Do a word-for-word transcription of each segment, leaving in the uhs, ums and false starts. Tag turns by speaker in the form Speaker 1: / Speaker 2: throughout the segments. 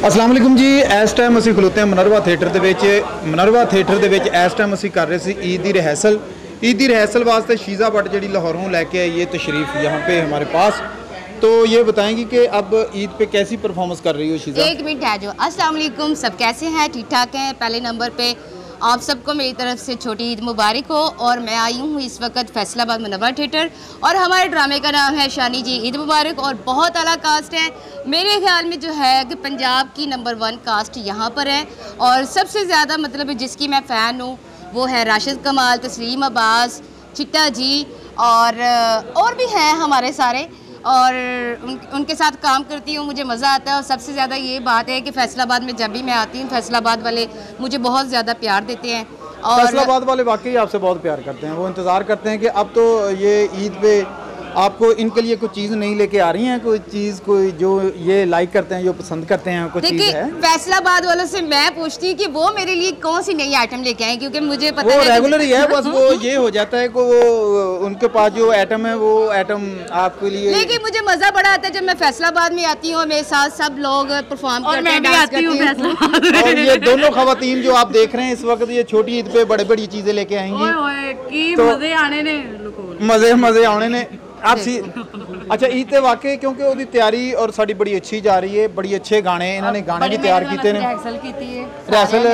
Speaker 1: अस्सलाम वालेकुम जी। इस टाइम असी खलोते हैं मनरवा थिएटर दे विच मनरवा थिएटर दे विच इस टाइम असी कर रहे सी ईद की रिहर्सल। ईद की रिहर्सल वास्ते शीज़ा भट्ट जी लाहौरों लेके आई है तशरीफ़ यहाँ पे हमारे पास। तो ये बताएंगी कि अब ईद पे कैसी परफॉर्मेंस कर रही हो शीज़ा?
Speaker 2: एक मिनट है जो। अस्सलाम वालेकुम, सब कैसे हैं? ठीक ठाक हैं? पहले नंबर पे आप सबको मेरी तरफ से छोटी ईद मुबारक हो। और मैं आई हूँ इस वक्त फैसलाबाद मनरवा थिएटर और हमारे ड्रामे का नाम है शानी जी ईद मुबारक और बहुत आला कास्ट है। मेरे ख्याल में जो है कि पंजाब की नंबर वन कास्ट यहाँ पर है और सबसे ज़्यादा मतलब जिसकी मैं फ़ैन हूँ वो है राशिद कमाल, तस्लीम अब्बास, चिट्टा जी और और भी हैं हमारे सारे और उन, उनके साथ काम करती हूँ, मुझे मज़ा आता है। और सबसे ज़्यादा ये बात है कि फैसलाबाद में जब भी मैं आती हूँ फैसलाबाद वाले मुझे बहुत ज़्यादा प्यार देते हैं और
Speaker 1: फैसलाबाद वाले वाकई आपसे बहुत प्यार करते हैं। वो इंतज़ार करते हैं कि अब तो ये ईद पे आपको इनके लिए कुछ चीज़ नहीं लेके आ रही हैं, कोई चीज़ कोई जो ये लाइक करते हैं, जो पसंद करते हैं, कुछ चीज़ है?
Speaker 2: फैसलाबाद वालों से मैं पूछती हूँ कि वो मेरे लिए कौन सी नई आइटम लेके आए, क्योंकि मुझे पता
Speaker 1: वो
Speaker 2: है
Speaker 1: रेगुलर ही है। बस वो ये हो जाता है कि वो उनके पास जो आइटम है वो आइटम आपके लिए।
Speaker 2: लेकिन मुझे मज़ा बड़ा आता है जब मैं फैसलाबाद में आती हूँ, मेरे साथ सब लोग परफॉर्म करते हैं, डांस करती हूँ।
Speaker 1: और ये दोनों खवातीन जो आप देख रहे हैं इस वक्त ये छोटी ईद पे बड़ी बड़ी चीज़ें लेके आएंगी। तो मज़े आने ने मज़े मज़े आने ने आप सी अच्छा ईद ते वाकई क्योंकि ਉਹਦੀ ਤਿਆਰੀ ਔਰ ਸਾਡੀ ਬੜੀ ਅੱਛੀ ਜਾ ਰਹੀ ਹੈ। ਬੜੀ ਅੱਛੇ ਗਾਣੇ ਇਹਨਾਂ ਨੇ ਗਾਣੇ ਵੀ ਤਿਆਰ ਕੀਤੇ ਨੇ।
Speaker 3: ਰਿਹਰਸਲ ਕੀਤੀ ਹੈ
Speaker 1: ਰਿਹਰਸਲ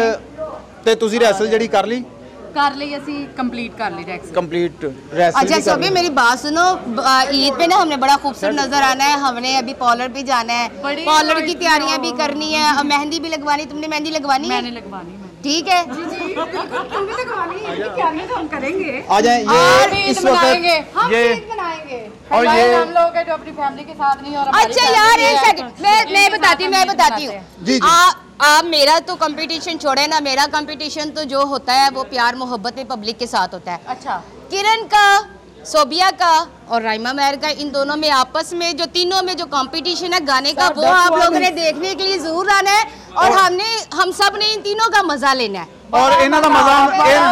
Speaker 1: ਤੇ ਤੁਸੀਂ ਰਿਹਰਸਲ ਜਿਹੜੀ ਕਰ ਲਈ
Speaker 3: कर ली ਅਸੀਂ कंप्लीट कर ली रिहर्सल
Speaker 1: कंप्लीट रिहर्सल।
Speaker 2: अच्छा सभी मेरी बात सुनो, ईद पे ना हमने बड़ा खूबसूरत नजर आना है। हमने अभी पार्लर भी जाना है, पार्लर की तैयारियां भी करनी है और मेहंदी भी लगवानी। तुमने मेहंदी लगवानी है?
Speaker 3: मैंने लगवानी है।
Speaker 2: ठीक है
Speaker 3: जी जी तुम भी लगवानी है, क्या नहीं तो हम करेंगे।
Speaker 1: आ जाएं ये इस वक्त
Speaker 3: हम
Speaker 1: ये
Speaker 3: ईद मनाएंगे
Speaker 1: और ये
Speaker 3: हम लोग हैं जो अपनी फैमिली के साथ नहीं और
Speaker 2: अच्छा यार एक सेकंड मैं मैं बताती हूँ मैं बताती हूँ
Speaker 1: जी जी
Speaker 2: आप मेरा तो कंपटीशन छोड़े ना, मेरा कंपटीशन तो जो होता है वो प्यार मोहब्बत में पब्लिक के साथ होता है।
Speaker 3: अच्छा
Speaker 2: किरण का, सोबिया का और राइमा महर का, इन दोनों में आपस में जो तीनों में जो कंपटीशन है गाने का वो आप लोगों ने देखने के लिए जरूर आना है और हमने हम सब ने इन तीनों का मजा लेना है।
Speaker 1: और इन्हों का मजा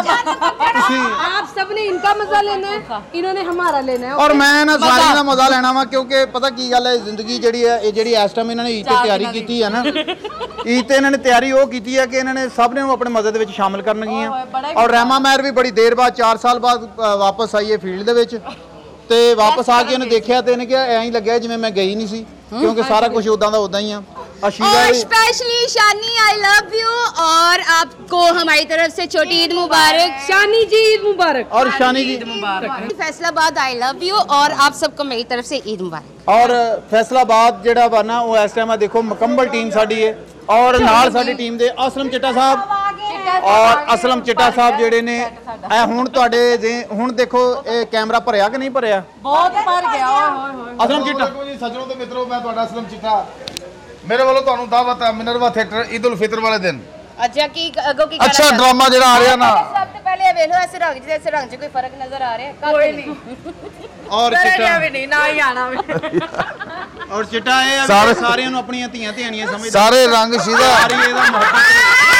Speaker 3: आप सबने इनका मजा लेना है, इन्होंने हमारा लेना है
Speaker 1: और मैं ना सारी का मजा लेना वा क्योंकि पता की गल है जिंदगी जी है ये जी इस टाइम इन्होंने ईद की तैयारी की है ना ईद ते इन्होंने तैयारी वो की है कि इन्होंने सब ने अपने मजे के शामिल करनगियां। और रामा महर भी बड़ी देर बाद चार साल बाद वापस आई है फील्ड ते वापस आके उन्हें देखा तो इन्हें क्या ऐ लग्या जिवें मैं गई नहीं सी क्योंकि सारा कुछ उदा का उदा ही आ।
Speaker 2: और specially Shani I love you और आपको हमारी तरफ से छोटी ईद मुबारक।
Speaker 3: शानी जी ईद मुबारक
Speaker 1: और Shani ji
Speaker 2: Faisalabad I love you और आप सबको मेरी तरफ से ईद मुबारक।
Speaker 1: और फैसलाबाद जेड़ा वा ना वो इस टाइम देखो मुकम्मल टीम साडी है और नाल साडी टीम दे असलम चिट्टा साहब और असलम चिट्टा साहब जेड़े ने ए हुण तुहाडे जे हुण देखो ए कैमरा भरिया कि नहीं भरिया?
Speaker 3: बहुत भर गया। ओए होए
Speaker 1: असलम चिट्टा
Speaker 4: जी सज्जनों ते मित्रों मैं तुहाडा असलम चिट्टा मेरे वालों ਤੁਹਾਨੂੰ ਦਾਵਤ ਹੈ ਮਿਨਰਵਾ ਥੀਏਟਰ ਈਦ ਉਲ ਫਿਤਰ ਵਾਲੇ ਦਿਨ।
Speaker 2: अच्छा की अगो की
Speaker 4: अच्छा ड्रामा ਜਿਹੜਾ ਆ ਰਿਹਾ ਨਾ
Speaker 2: सबसे पहले वेलो ऐसे रंग जैसे रंग से कोई फर्क नजर आ रहा है कोई नहीं
Speaker 1: और चिट्टा
Speaker 3: भी नहीं ना ही आना भी
Speaker 1: और चिट्टा है सारे सारे ਨੂੰ ਆਪਣੀਆਂ ਧੀਆਂ ਧੀਆਣੀਆਂ ਸਮਝਦੇ
Speaker 4: ਸਾਰੇ ਰੰਗ ਸ਼ੀਦਾ
Speaker 1: ਸਾਰੀ ਇਹਦਾ ਮੁਹੱਬਤ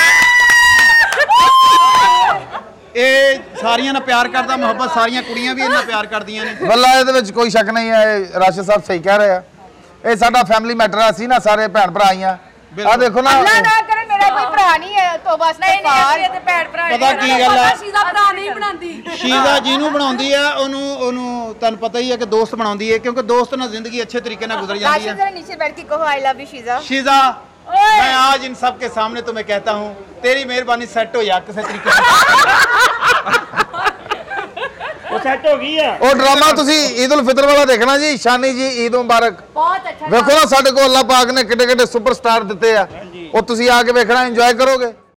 Speaker 1: ਇਹ ਸਾਰੀਆਂ ਨਾਲ ਪਿਆਰ ਕਰਦਾ ਮੁਹੱਬਤ ਸਾਰੀਆਂ ਕੁੜੀਆਂ ਵੀ ਇਹਨਾਂ ਪਿਆਰ ਕਰਦੀਆਂ ਨੇ।
Speaker 4: ਬੱਲਾ ਇਹਦੇ ਵਿੱਚ ਕੋਈ ਸ਼ੱਕ ਨਹੀਂ ਹੈ ਰਾਸ਼ਦ ਸਾਹਿਬ ਸਹੀ ਕਹਿ ਰਹੇ ਆ ਇਹ ਸਾਡਾ ਫੈਮਿਲੀ ਮੈਟਰ ਆ ਸੀ ਨਾ ਸਾਰੇ ਭੈਣ ਭਰਾ ਆਈਆਂ ਆ ਦੇਖੋ ਨਾ
Speaker 2: अल्लाह ना करे मेरा कोई भरा नहीं है तो बस नहीं नहीं ते भैन भरा
Speaker 1: ਪਤਾ ਕੀ ਗੱਲ ਹੈ
Speaker 3: ਸ਼ੀਜ਼ਾ ਭਰਾ ਨਹੀਂ ਬਣਾਉਂਦੀ
Speaker 1: ਸ਼ੀਜ਼ਾ ਜਿਹਨੂੰ ਬਣਾਉਂਦੀ ਆ ਉਹਨੂੰ ਉਹਨੂੰ ਤੁਹਾਨੂੰ ਪਤਾ ਹੀ ਹੈ ਕਿ ਦੋਸਤ ਬਣਾਉਂਦੀ ਹੈ क्योंकि दोस्त ਨਾਲ ਜ਼ਿੰਦਗੀ अच्छे तरीके ਨਾਲ गुजर जाती है।
Speaker 2: जरा नीचे बैठ के कहो I love you Sheeja.
Speaker 1: Sheeja मैं आज इन सब के सामने तुम्हें कहता हूँ तेरी मेहरबानी सेट हो या किसी तरीके से वो सेट हो गई है।
Speaker 4: ਉਹ ਡਰਾਮਾ ਤੁਸੀਂ ਈਦ ਉਲ ਫਿਤਰ ਵਾਲਾ ਦੇਖਣਾ ਜੀ ਸ਼ਾਨੀ ਜੀ ਈਦ ਮੁਬਾਰਕ
Speaker 3: बहुत अच्छा
Speaker 4: ਵੇਖੋ ਨਾ ਸਾਡੇ ਕੋਲ ਅੱਲਾਹ ਪਾਕ ਨੇ ਕਿੱਡੇ ਕਿੱਡੇ ਸੁਪਰਸਟਾਰ ਦਿੱਤੇ ਆ ਉਹ ਤੁਸੀਂ ਆ ਕੇ ਵੇਖਣਾ ਇੰਜੋਏ ਕਰੋਗੇ।